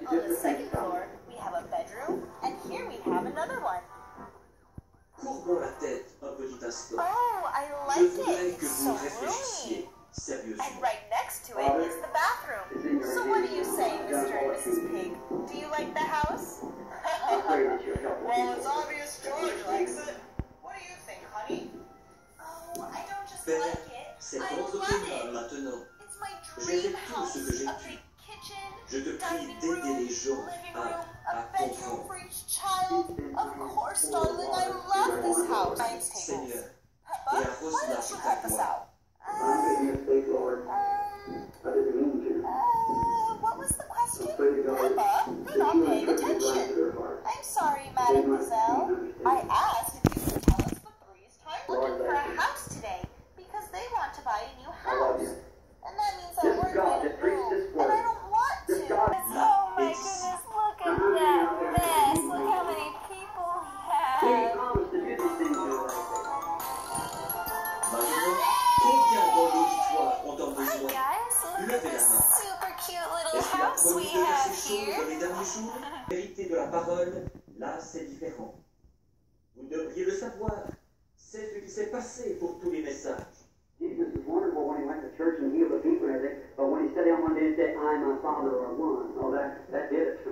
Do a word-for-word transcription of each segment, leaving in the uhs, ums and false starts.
On the second floor, we have a bedroom, and here we have another one. Courbons la tête un petit instant. Oh, I Je like voudrais it. que So vous réfléchissiez roomy. sérieusement. And right next to it is the bathroom. So what do you say, Mister and Missus Pig? Do you like the house? Well, it's obvious George likes it. What do you think, honey? Oh, I don't just Père, like it. c'est I votre love opinion it. maintenant. It's my J'ai dream fait tout house. ce que j'ai A pu. big kitchen, Je te prie dining d'aider room, les gens living à, room, à a bedroom comprendre. for each child. Of course, darling, I love this house. Science tables. Seigneur, Peppa, et arrose why la don't you toute help à us moi. out? I'm making a mistake, Lord. Um, I didn't mean to. uh, what was the question? I'm afraid to go. Peppa, you're not paying attention. I'm sorry, Mademoiselle. I asked if you could tell us the threes time looking for a house today because they want to buy a new house. And that means that we're going to move, and I don't want to. Oh my goodness, look at that mess. Look how many people we He have. promised to do these things here. Maintenant, combien dans l'auditoire ont en Hi besoin? guys, look at this super cute little Est-ce qu'il a house we promis de faire have ces choses dans here. les derniers jours? La vérité de la parole, là, c'est différent. Vous devriez le savoir. C'est ce qui s'est passé pour tous les messages. Jesus was wonderful when he went to church and healed the people and everything, but when he sat down one day and said, I and my Father are one, oh, that, that did it.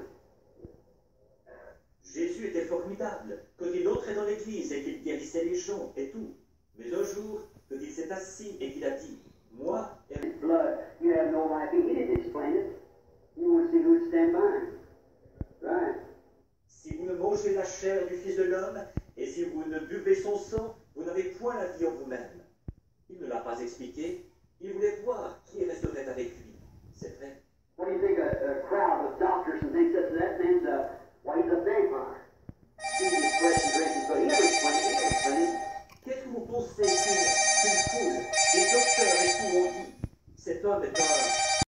Jésus était formidable quand il entrait dans l'église et qu'il guérissait les gens et tout. Mais un jour, quand il s'est assis et qu'il a dit, moi et His blood, you have no life. He didn't explain it. You want to see who would stand by him. Right. si vous ne mangez la chair du Fils de l'homme et si vous ne buvez son sang, vous n'avez point la vie en vous-même. Il ne l'a pas expliqué. Il voulait voir qui resterait avec lui. C'est vrai. What do you think a, a crowd of doctors and things said to that man's a, well, he's a vampire. He's just flesh and drinking, but he never explained it. He never explained it. Qu'est-ce que vous pensez qu'une qu'une foule, des docteurs et tout ont dit? Cet homme est un